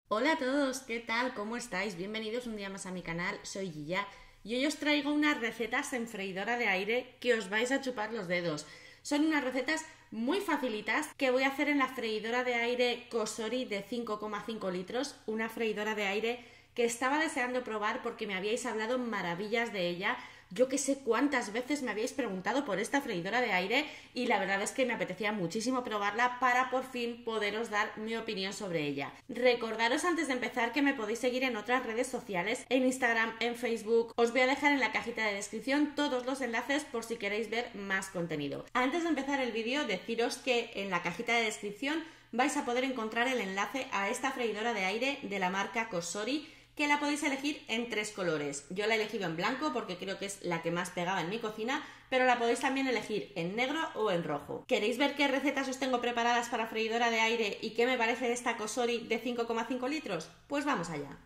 Hola a todos, ¿qué tal? ¿Cómo estáis? Bienvenidos un día más a mi canal, soy Gilla y hoy os traigo unas recetas en freidora de aire que os vais a chupar los dedos. Son unas recetas muy facilitas que voy a hacer en la freidora de aire Cosori de 5,5 litros, una freidora de aire que estaba deseando probar porque me habíais hablado maravillas de ella. Yo que sé cuántas veces me habíais preguntado por esta freidora de aire y la verdad es que me apetecía muchísimo probarla para por fin poderos dar mi opinión sobre ella. Recordaros antes de empezar que me podéis seguir en otras redes sociales, en Instagram, en Facebook. Os voy a dejar en la cajita de descripción todos los enlaces por si queréis ver más contenido. Antes de empezar el vídeo, deciros que en la cajita de descripción vais a poder encontrar el enlace a esta freidora de aire de la marca Cosori, que la podéis elegir en 3 colores. Yo la he elegido en blanco porque creo que es la que más pegaba en mi cocina, pero la podéis también elegir en negro o en rojo. ¿Queréis ver qué recetas os tengo preparadas para freidora de aire y qué me parece esta Cosori de 5,5 litros? Pues vamos allá.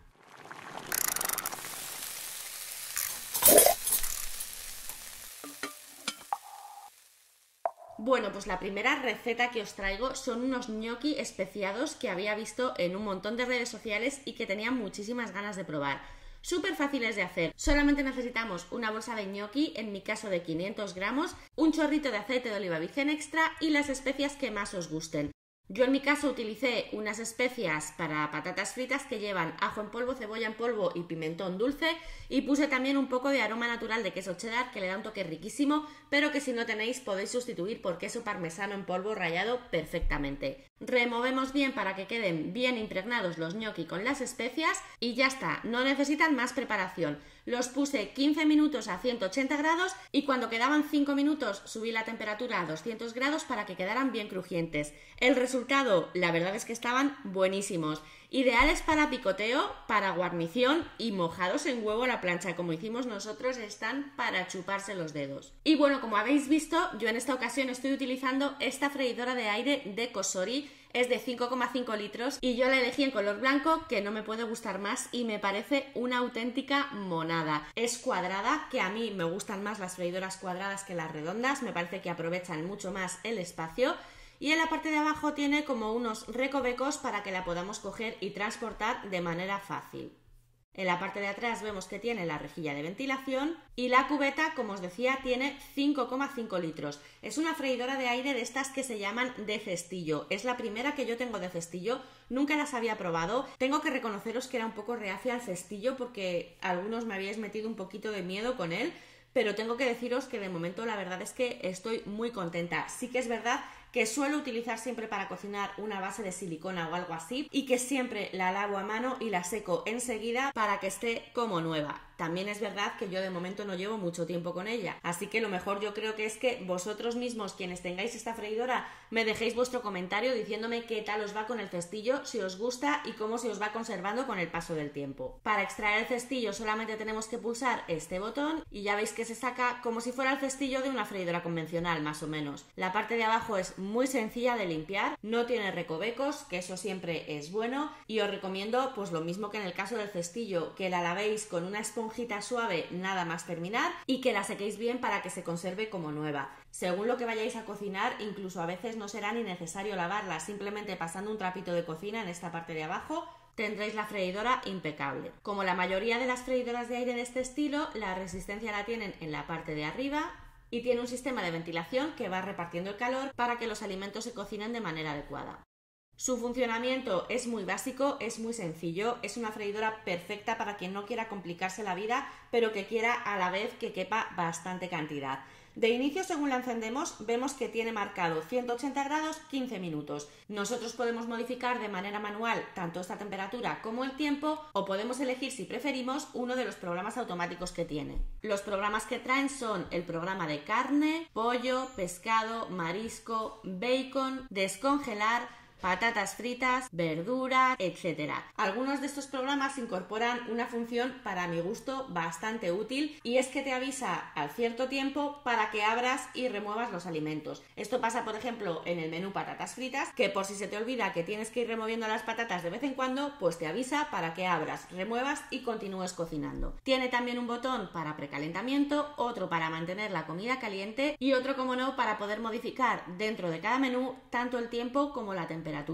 Bueno, pues la primera receta que os traigo son unos gnocchi especiados que había visto en un montón de redes sociales y que tenía muchísimas ganas de probar. Súper fáciles de hacer, solamente necesitamos una bolsa de gnocchi, en mi caso de 500 gramos, un chorrito de aceite de oliva virgen extra y las especias que más os gusten. Yo en mi caso utilicé unas especias para patatas fritas que llevan ajo en polvo, cebolla en polvo y pimentón dulce, y puse también un poco de aroma natural de queso cheddar que le da un toque riquísimo, pero que si no tenéis podéis sustituir por queso parmesano en polvo rallado perfectamente. Removemos bien para que queden bien impregnados los gnocchi con las especias y ya está, no necesitan más preparación. Los puse 15 minutos a 180 grados y cuando quedaban 5 minutos subí la temperatura a 200 grados para que quedaran bien crujientes. El resultado, la verdad es que estaban buenísimos. Ideales para picoteo, para guarnición y mojados en huevo a la plancha, como hicimos nosotros, están para chuparse los dedos. Y bueno, como habéis visto, yo en esta ocasión estoy utilizando esta freidora de aire de Cosori. Es de 5,5 litros y yo la elegí en color blanco, que no me puede gustar más y me parece una auténtica monada. Es cuadrada, que a mí me gustan más las freidoras cuadradas que las redondas, me parece que aprovechan mucho más el espacio. Y en la parte de abajo tiene como unos recovecos para que la podamos coger y transportar de manera fácil. En la parte de atrás vemos que tiene la rejilla de ventilación y la cubeta, como os decía, tiene 5,5 litros. Es una freidora de aire de estas que se llaman de cestillo. Es la primera que yo tengo de cestillo, nunca las había probado. Tengo que reconoceros que era un poco reacia al cestillo porque algunos me habíais metido un poquito de miedo con él, pero tengo que deciros que de momento la verdad es que estoy muy contenta. Sí que es verdad que suelo utilizar siempre para cocinar una base de silicona o algo así y que siempre la lavo a mano y la seco enseguida para que esté como nueva. También es verdad que yo de momento no llevo mucho tiempo con ella, así que lo mejor yo creo que es que vosotros mismos, quienes tengáis esta freidora, me dejéis vuestro comentario diciéndome qué tal os va con el cestillo, si os gusta y cómo se os va conservando con el paso del tiempo. Para extraer el cestillo solamente tenemos que pulsar este botón y ya veis que se saca como si fuera el cestillo de una freidora convencional, más o menos. La parte de abajo es muy sencilla de limpiar, no tiene recovecos, que eso siempre es bueno, y os recomiendo pues lo mismo que en el caso del cestillo, que la lavéis con una esponjita suave nada más terminar y que la sequéis bien para que se conserve como nueva. Según lo que vayáis a cocinar, incluso a veces no será ni necesario lavarla, simplemente pasando un trapito de cocina en esta parte de abajo tendréis la freidora impecable. Como la mayoría de las freidoras de aire de este estilo, la resistencia la tienen en la parte de arriba y tiene un sistema de ventilación que va repartiendo el calor para que los alimentos se cocinen de manera adecuada. Su funcionamiento es muy básico, es muy sencillo, es una freidora perfecta para quien no quiera complicarse la vida, pero que quiera a la vez que quepa bastante cantidad. De inicio, según la encendemos, vemos que tiene marcado 180 grados 15 minutos. Nosotros podemos modificar de manera manual tanto esta temperatura como el tiempo, o podemos elegir, si preferimos, uno de los programas automáticos que tiene. Los programas que traen son el programa de carne, pollo, pescado, marisco, bacon, descongelar, patatas fritas, verduras, etc. Algunos de estos programas incorporan una función para mi gusto bastante útil y es que te avisa al cierto tiempo para que abras y remuevas los alimentos. Esto pasa, por ejemplo, en el menú patatas fritas, que por si se te olvida que tienes que ir removiendo las patatas de vez en cuando, pues te avisa para que abras, remuevas y continúes cocinando. Tiene también un botón para precalentamiento, otro para mantener la comida caliente y otro, como no, para poder modificar dentro de cada menú tanto el tiempo como la temperatura.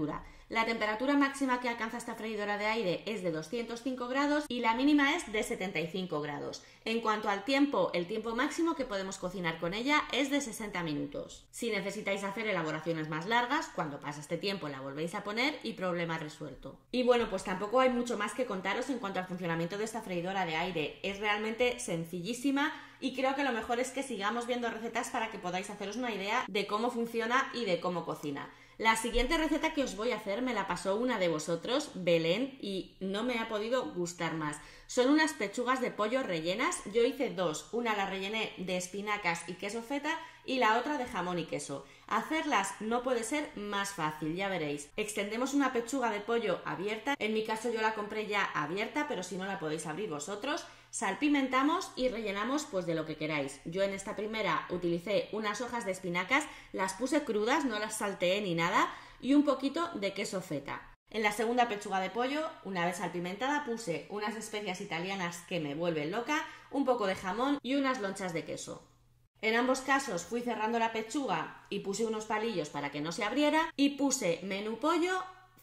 La temperatura máxima que alcanza esta freidora de aire es de 205 grados y la mínima es de 75 grados. En cuanto al tiempo, el tiempo máximo que podemos cocinar con ella es de 60 minutos. Si necesitáis hacer elaboraciones más largas, cuando pasa este tiempo la volvéis a poner y problema resuelto. Y bueno, pues tampoco hay mucho más que contaros en cuanto al funcionamiento de esta freidora de aire. Es realmente sencillísima y creo que lo mejor es que sigamos viendo recetas para que podáis haceros una idea de cómo funciona y de cómo cocina. La siguiente receta que os voy a hacer me la pasó una de vosotros, Belén, y no me ha podido gustar más. Son unas pechugas de pollo rellenas. Yo hice dos, una la rellené de espinacas y queso feta y la otra de jamón y queso. Hacerlas no puede ser más fácil, ya veréis. Extendemos una pechuga de pollo abierta, en mi caso yo la compré ya abierta, pero si no la podéis abrir vosotros. Salpimentamos y rellenamos pues de lo que queráis. Yo en esta primera utilicé unas hojas de espinacas, las puse crudas, no las salteé ni nada, y un poquito de queso feta. En la segunda pechuga de pollo, una vez salpimentada, puse unas especias italianas que me vuelven loca, un poco de jamón y unas lonchas de queso. En ambos casos fui cerrando la pechuga y puse unos palillos para que no se abriera y puse menú pollo,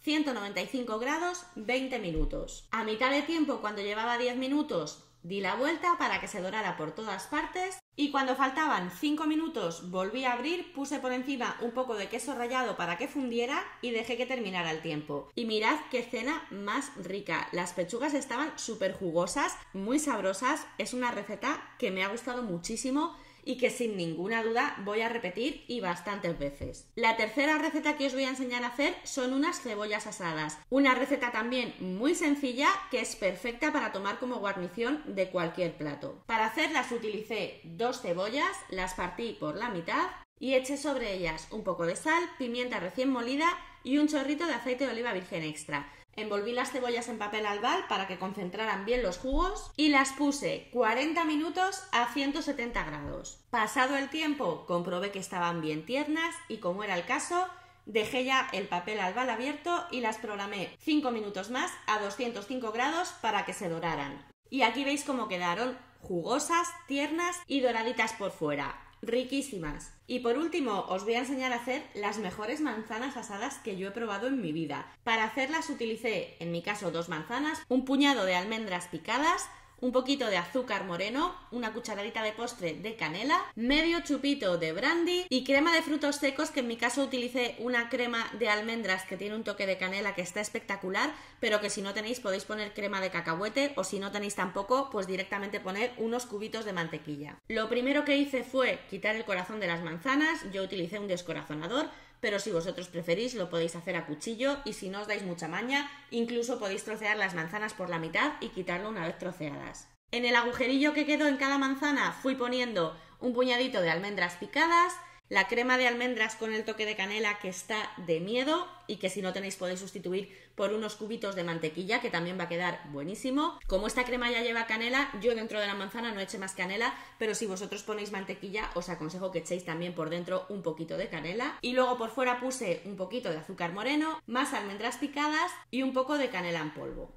195 grados, 20 minutos. A mitad de tiempo, cuando llevaba 10 minutos, di la vuelta para que se dorara por todas partes y cuando faltaban 5 minutos volví a abrir, puse por encima un poco de queso rallado para que fundiera y dejé que terminara el tiempo. Y mirad qué cena más rica. Las pechugas estaban súper jugosas, muy sabrosas. Es una receta que me ha gustado muchísimo y que sin ninguna duda voy a repetir y bastantes veces. La tercera receta que os voy a enseñar a hacer son unas cebollas asadas. Una receta también muy sencilla que es perfecta para tomar como guarnición de cualquier plato. Para hacerlas utilicé 2 cebollas, las partí por la mitad y eché sobre ellas un poco de sal, pimienta recién molida y un chorrito de aceite de oliva virgen extra. Envolví las cebollas en papel albal para que concentraran bien los jugos y las puse 40 minutos a 170 grados. Pasado el tiempo, comprobé que estaban bien tiernas y, como era el caso, dejé ya el papel albal abierto y las programé 5 minutos más a 205 grados para que se doraran. Y aquí veis cómo quedaron jugosas, tiernas y doraditas por fuera. Riquísimas. Y por último os voy a enseñar a hacer las mejores manzanas asadas que yo he probado en mi vida. Para hacerlas utilicé, en mi caso, 2 manzanas, un puñado de almendras picadas, un poquito de azúcar moreno, una cucharadita de postre de canela, medio chupito de brandy y crema de frutos secos, que en mi caso utilicé una crema de almendras que tiene un toque de canela que está espectacular, pero que si no tenéis podéis poner crema de cacahuete o si no tenéis tampoco, pues directamente poner unos cubitos de mantequilla. Lo primero que hice fue quitar el corazón de las manzanas. Yo utilicé un descorazonador, pero si vosotros preferís lo podéis hacer a cuchillo y si no os dais mucha maña, incluso podéis trocear las manzanas por la mitad y quitarlo una vez troceadas. En el agujerillo que quedó en cada manzana fui poniendo un puñadito de almendras picadas, la crema de almendras con el toque de canela que está de miedo y que si no tenéis podéis sustituir por unos cubitos de mantequilla que también va a quedar buenísimo. Como esta crema ya lleva canela, yo dentro de la manzana no eché más canela, pero si vosotros ponéis mantequilla os aconsejo que echéis también por dentro un poquito de canela. Y luego por fuera puse un poquito de azúcar moreno, más almendras picadas y un poco de canela en polvo.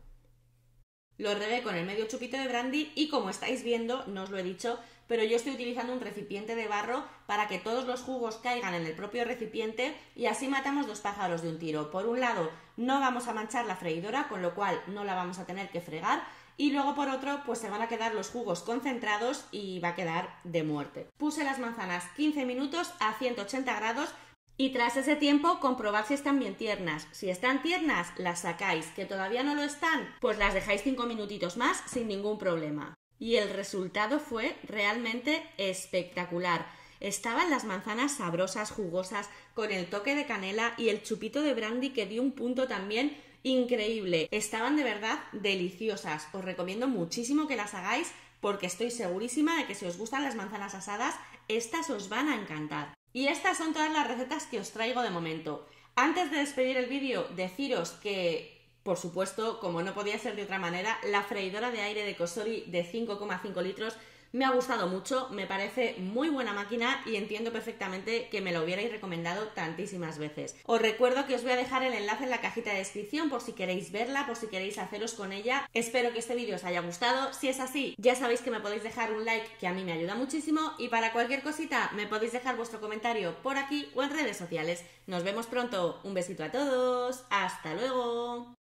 Lo regué con el medio chupito de brandy y, como estáis viendo, no os lo he dicho, pero yo estoy utilizando un recipiente de barro para que todos los jugos caigan en el propio recipiente y así matamos 2 pájaros de un tiro. Por un lado, no vamos a manchar la freidora, con lo cual no la vamos a tener que fregar, y luego por otro, pues se van a quedar los jugos concentrados y va a quedar de muerte. Puse las manzanas 15 minutos a 180 grados y tras ese tiempo comprobad si están bien tiernas. Si están tiernas, las sacáis. Que todavía no lo están, pues las dejáis 5 minutitos más sin ningún problema. Y el resultado fue realmente espectacular. Estaban las manzanas sabrosas, jugosas, con el toque de canela y el chupito de brandy que dio un punto también increíble. Estaban de verdad deliciosas. Os recomiendo muchísimo que las hagáis porque estoy segurísima de que si os gustan las manzanas asadas, estas os van a encantar. Y estas son todas las recetas que os traigo de momento. Antes de despedir el vídeo, deciros que, por supuesto, como no podía ser de otra manera, la freidora de aire de Cosori de 5,5 litros Me ha gustado mucho, me parece muy buena máquina y entiendo perfectamente que me lo hubierais recomendado tantísimas veces. Os recuerdo que os voy a dejar el enlace en la cajita de descripción por si queréis verla, por si queréis haceros con ella. Espero que este vídeo os haya gustado. Si es así, ya sabéis que me podéis dejar un like, que a mí me ayuda muchísimo, y para cualquier cosita me podéis dejar vuestro comentario por aquí o en redes sociales. Nos vemos pronto. Un besito a todos. ¡Hasta luego!